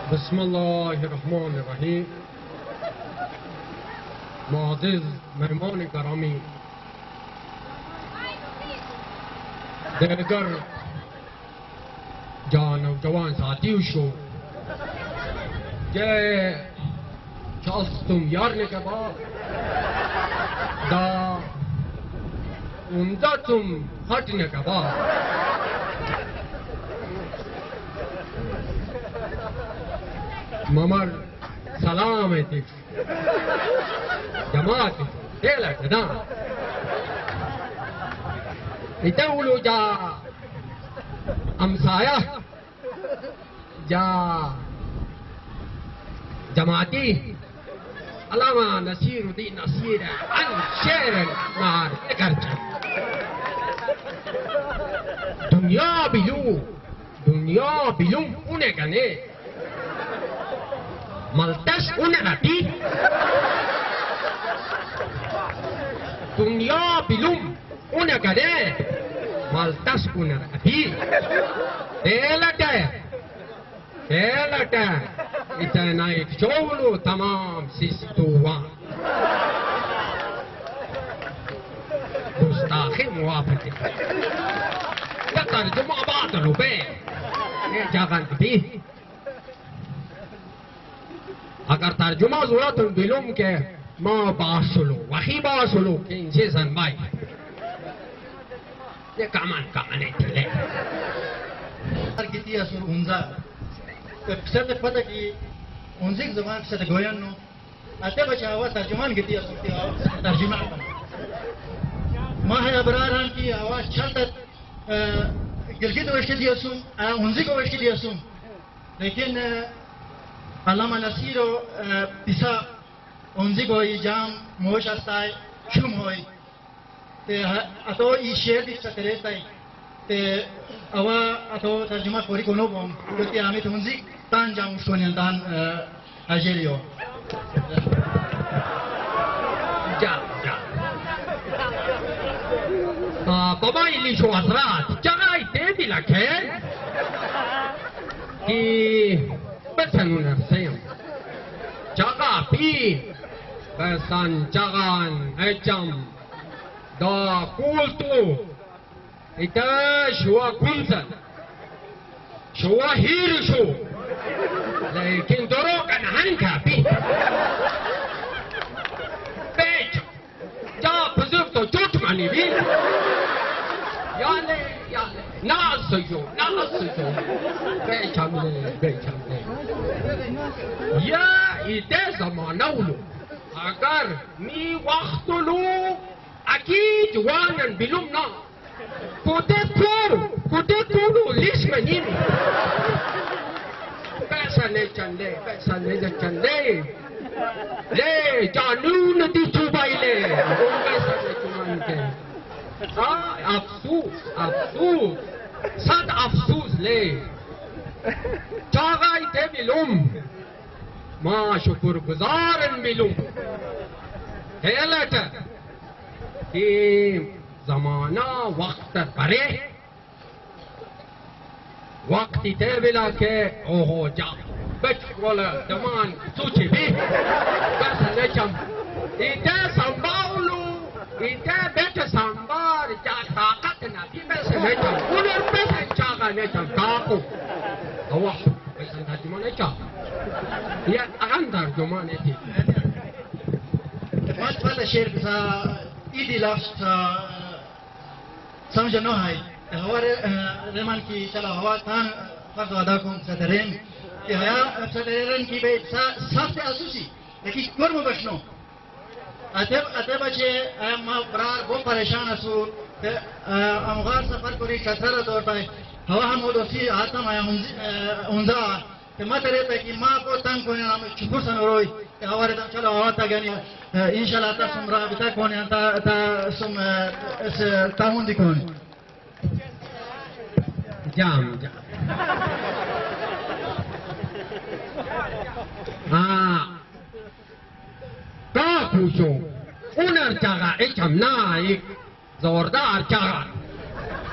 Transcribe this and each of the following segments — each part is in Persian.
बिस्मिल्लाहिर्रहमानिर्रहीम। मुअज़्ज़िज़ मेहमान करामी, दीगर नौजवान साथियों शो जे तुम यारने के बाद दा उमदा तुम हटने के बाद ममर सलाम है ती जमात तेला ना इतने जा अमसाया जा जमाती अलामा नसीरुद्दीन नसीर अन शेर नार करजा दुनिया बिलूम उन्हें गने मल्तस उन्हें गटी दुनिया बिलूम उन्हें गने मल्तस उन्हें गटी तेलटे इतना एक चोलू तमाम सिस्तुवान गुस्ताखी मुआफ़क़े या तर्जुमा बात रुपए ये जगह थी अगर तर्जुमा ज़रूरत बिलुम के माँ बासुलो वही बासुलो के इनसे ज़न्बाई ये कामन थे किती असो उंजा सर पता की उनसे जबान से गोयन नो आते बचा हुआ तर्जुमान किती असो तर्जुमा माँ है अबरारान की आवाज छलत गिलगित वश दी असो उनसे को वश दी असो लेकिन अल्लामा नसीरो पिसा उनसे को जाम मोश अस्ताय शुम होई ते अतो ई शेर दी सतरेताई ते अवा अतो तर्जुमा कोरी कोनो बम क्योंकि हमें तो उनसे तान जाऊं सोनियन तान अजेलियो जा बाबा इलिशो असरात जगह इतने भी लगे कि बेसन नरसेम जगह भी बेसन जगन एचम दा कुल्तु इता शुआ कुंसन शुआ हीरशु लेकिन दोरों का नहन खापी बेच जा बुजुर्ग तो चोट मानी भी याले नासयो बेच हमले या इते ज़माना उलो अगर मी वक्त लो अकीद वानन बिलुम ना कोटे कोरो लिस्ट में नहीं पैसा नहीं चंदे ले जानून दी चुबाई ले पैसा नहीं चुमानते अफसूस सद अफसूस ले चागाई ते बिलुम मां शुक्र गुजारन बिलुम हेलट कि ज़माना वक्त परे वक्त इते बिला के ओहो जा बच वाला जमान सूची भी बस लेचम इते संभालू इते बेट संभार जा ताकत ना भी बस लेचम उन्हें बस चागा लेचम काको अवा बस तर्जुमा लेचम ये अंदर जुमाने थी मत वाला शेर सा इदी लफ्ज़ समझ न है हमारे रेमान की चला हवा तान फर्ज अदा को सदरेन कि हया सदरेन की बे साथ असुसी लेकिन कोर में बचनो अते बचे मां बरार वो परेशान असु अमगार सफर करी कसर दौर पाए हवा हम दोसी आत्म आया उंजा ते मत रहता कि मां को तंग को नाम शुक्र सन रोई हमारे तम चलो हवा ता गनी इंशाल्लाह ता सुमरा बिता कोने ता सुम ताहुन दिकोन जाम हाँ का पूछो उनर जगह एक हमना एक जोरदार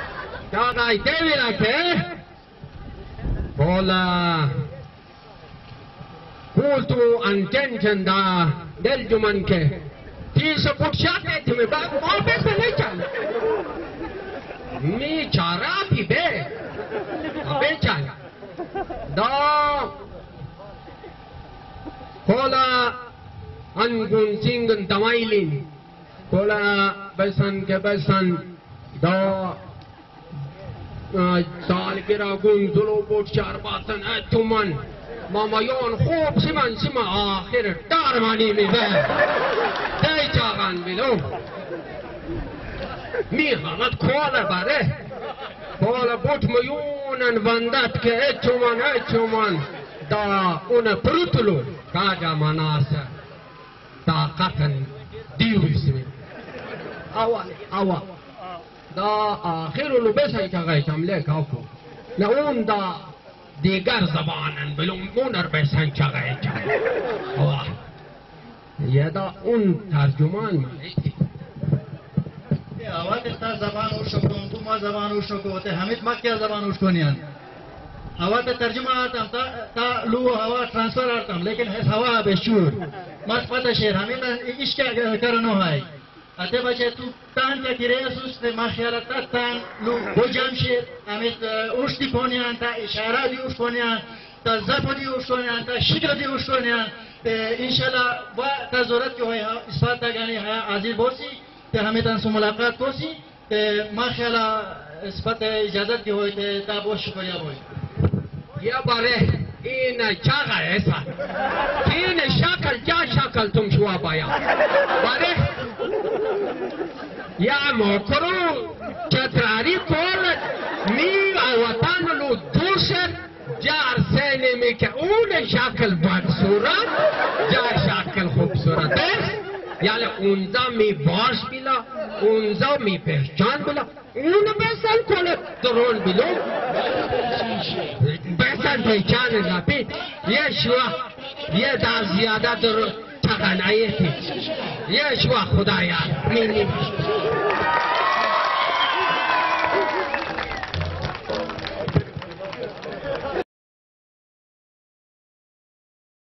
जगह इतने भी रखे बोला molto attention da del juman che ti supportate te me ba ma besa nahi chal mi charapi be abe chal da kola angun singen tamailin kola besan ke besan da سالگرا گندلو بود شرباتن اتومن مامایان خوب سیما آخر دارمانی میده دی چاقان بیلو میخوامد کوالا باره کوالا بود میونن وندت که اتومن دا اون پروتلو کاجا مناسه طاقتن دیویسمی اوا دا آخر لو بسای چاگای چمله کاکو نه اون دا دیگر زبانن بلون مونر بسن چاگای چم واه یه دا اون ترجمان مانیتی آوات تا زبان اوشو کن تو ما زبان اوشو کوته حمید مکیا زبان اوش کنیان آوات ترجمه آتم تا لو هوا ترانسفر آتم لیکن هوا بشور مات پتا شیر حمید ایش کرنو های اته بچه تو تان که تیره سوست ما خیالت تان لو بجام شیر امیت اوشتی کنیان تا اشاره دی اوش کنیان تا زفو دی اوش کنیان تا شکر دی اوش کنیان انشالله و تا ضرورت که های اثبات تاگانی های عزیز بوسی تا همیتان سو ملاقات بوسی ما خیالا اثبات اجازت که های تا بوش شکریا بوی یا باره این چاگا ایسا این شکل جا شکل تم شوا بایا باره یا موکرو چتراری کول می وطن لو دوشت جار سینه می که اون شکل بد صورت جار شکل خوب صورت است یعنی اونجا می باش بیلا اونجا می پهچان بیلا اون بسن کل درون بیلو بسن پهچان نپید یه شوا یه دا زیاده درون تغنایتی یه شوا خدایا مینیم